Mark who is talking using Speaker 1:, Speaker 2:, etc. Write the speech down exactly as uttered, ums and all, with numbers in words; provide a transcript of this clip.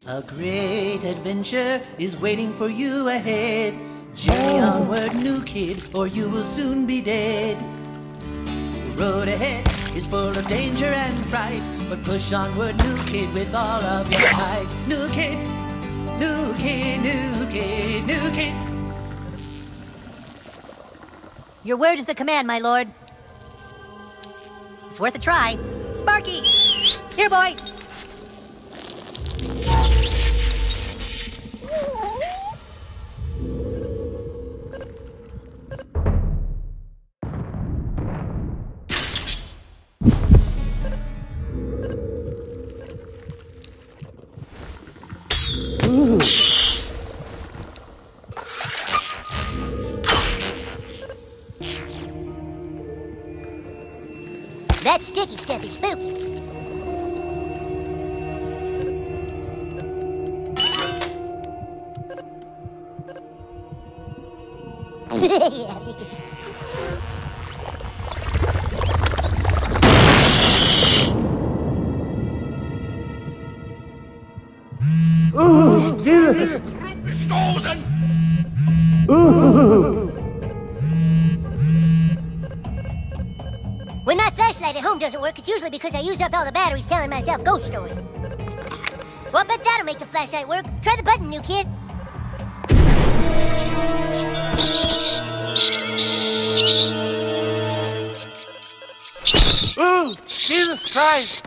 Speaker 1: A great adventure is waiting for you ahead. Journey onward, new kid, or you will soon be dead. The road ahead is full of danger and fright, but push onward, new kid, with all of your might. New kid, new kid, new kid, new kid.
Speaker 2: Your word is the command, my lord. It's worth a try. Sparky! Here, boy!
Speaker 3: Ooh.
Speaker 4: That sticky stuff is spooky.
Speaker 3: Ooh, Jesus!
Speaker 5: Gestoßen!
Speaker 3: Ooh!
Speaker 4: When my flashlight at home doesn't work, it's usually because I used up all the batteries telling myself ghost stories. Well, I bet that'll make the flashlight work. Try the button, new kid.
Speaker 3: Ooh, Jesus Christ!